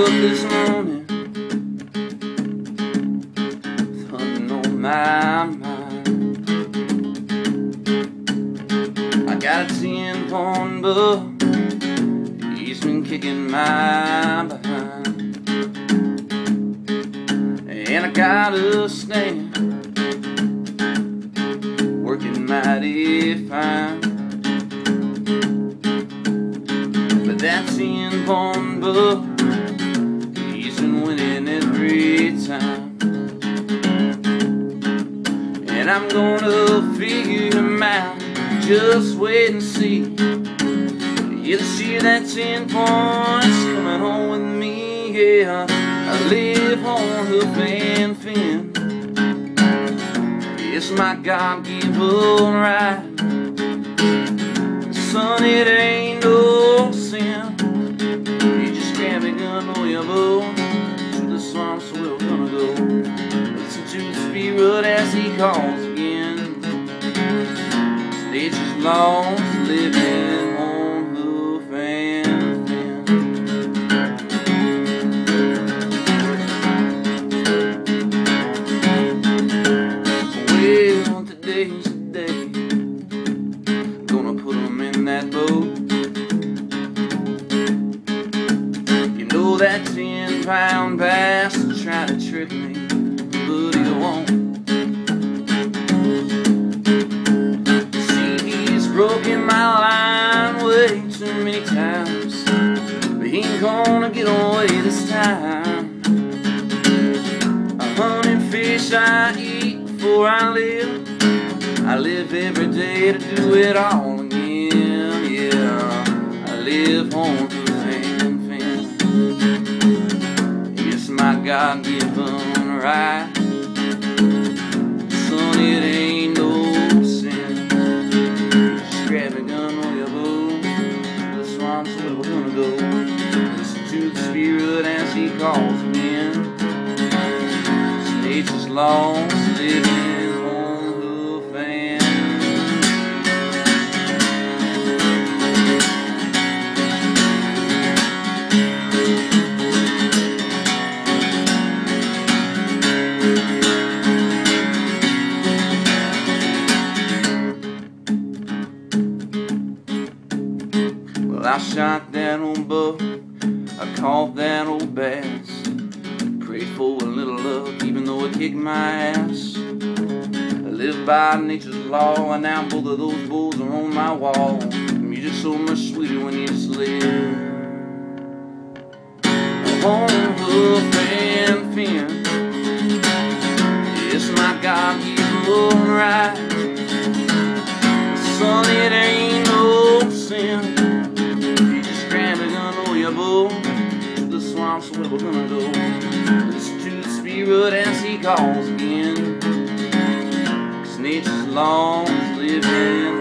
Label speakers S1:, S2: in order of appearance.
S1: this morning with hunting on my mind. I got a 10-point buck, he's been kicking my behind. And I got a stand working mighty fine. But that 10-point buck, he's been winning every time. And I'm gonna figure him out, just wait and see. Yeah, this year that 10 points coming home with me. Yeah, I live on Hoof and Fin. It's my God-given right. Son, it ain't no sin. You just grab a gun or your bow to the swamps where we're gonna go. Listen to the spirit as he calls again. Nature's lost, living on Hoof and Fin. Well, today's the day, gonna put them in that boat. You know that 10-pound bass will try to trick me, but he won't. Broken my line way too many times, but he ain't gonna get away this time. I hunt and fish, I eat before I live. I live every day to do it all again. Yeah, I live on Hoof and Fin. It's my God-given right. Son, it ain't no sin. Grab a gun or your bow, the swamps where we're gonna go. Listen to the spirit as he calls again. It's nature's lost, living on Hoof and Well, I shot that old buck, I caught that old bass, prayed for a little luck even though it kicked my ass. I live by nature's law, and now both of those bulls are on my wall. Music's so much sweeter when you just live on Hoof and Fin. It's my God-given right. Son, it ain't no sin. To the swamps where we're gonna go. Listen to the spirit as he calls again. 'Cause nature's lost, living